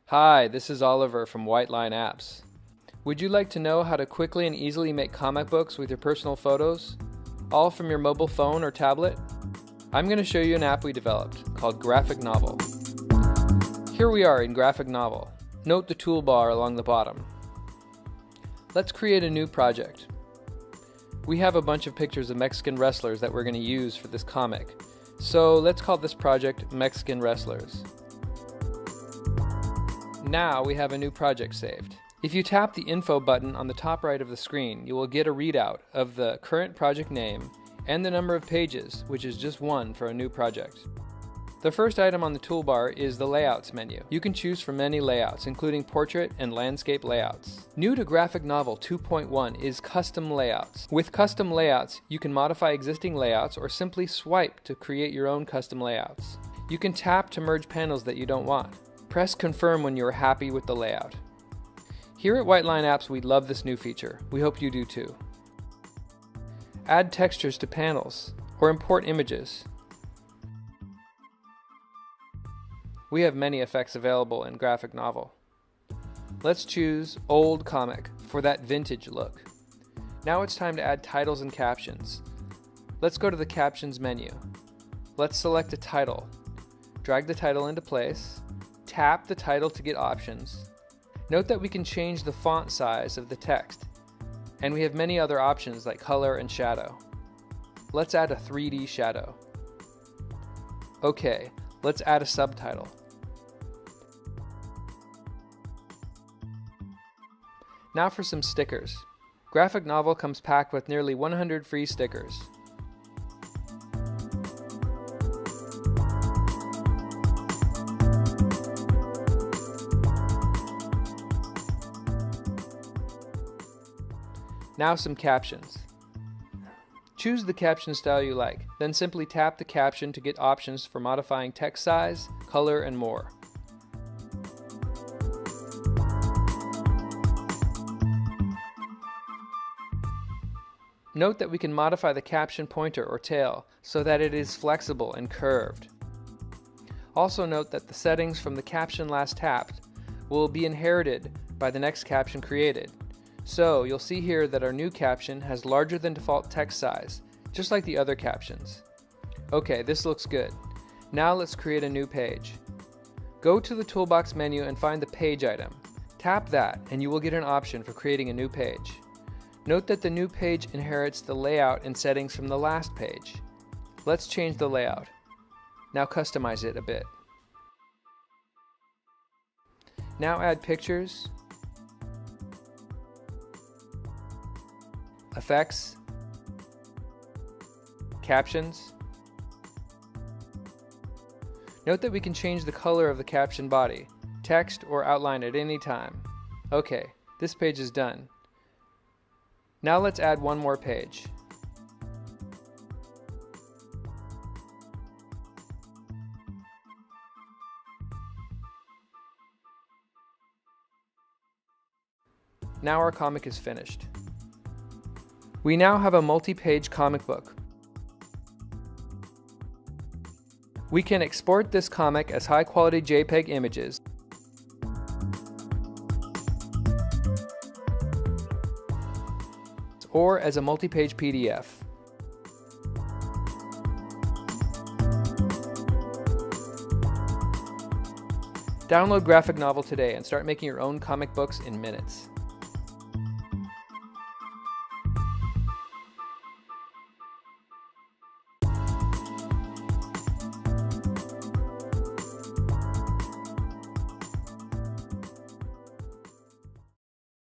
Hi, this is Oliver from White Line Apps. Would you like to know how to quickly and easily make comic books with your personal photos, all from your mobile phone or tablet? I'm going to show you an app we developed called Graphic Novel. Here we are in Graphic Novel. Note the toolbar along the bottom. Let's create a new project. We have a bunch of pictures of Mexican wrestlers that we're going to use for this comic. So let's call this project Mexican Wrestlers. Now we have a new project saved. If you tap the info button on the top right of the screen, you will get a readout of the current project name and the number of pages, which is just one for a new project. The first item on the toolbar is the Layouts menu. You can choose from many layouts, including portrait and landscape layouts. New to Graphic Novel 2.1 is Custom Layouts. With Custom Layouts, you can modify existing layouts or simply swipe to create your own custom layouts. You can tap to merge panels that you don't want. Press Confirm when you are happy with the layout. Here at White Line Apps, we love this new feature. We hope you do too. Add textures to panels or import images. We have many effects available in Graphic Novel. Let's choose Old Comic for that vintage look. Now it's time to add titles and captions. Let's go to the Captions menu. Let's select a title. Drag the title into place. Tap the title to get options. Note that we can change the font size of the text, and we have many other options like color and shadow. Let's add a 3D shadow. Okay, let's add a subtitle. Now for some stickers. Graphic Novel comes packed with nearly 100 free stickers. Now some captions. Choose the caption style you like, then simply tap the caption to get options for modifying text size, color, and more. Note that we can modify the caption pointer or tail so that it is flexible and curved. Also note that the settings from the caption last tapped will be inherited by the next caption created. So you'll see here that our new caption has larger than default text size, just like the other captions. Okay, this looks good. Now let's create a new page. Go to the toolbox menu and find the page item. Tap that and you will get an option for creating a new page. Note that the new page inherits the layout and settings from the last page. Let's change the layout. Now customize it a bit. Now add pictures, effects, captions. Note that we can change the color of the caption body, text, or outline at any time. Okay, this page is done. Now let's add one more page. Now our comic is finished. We now have a multi-page comic book. We can export this comic as high-quality JPEG images or as a multi-page PDF. Download Graphic Novel today and start making your own comic books in minutes.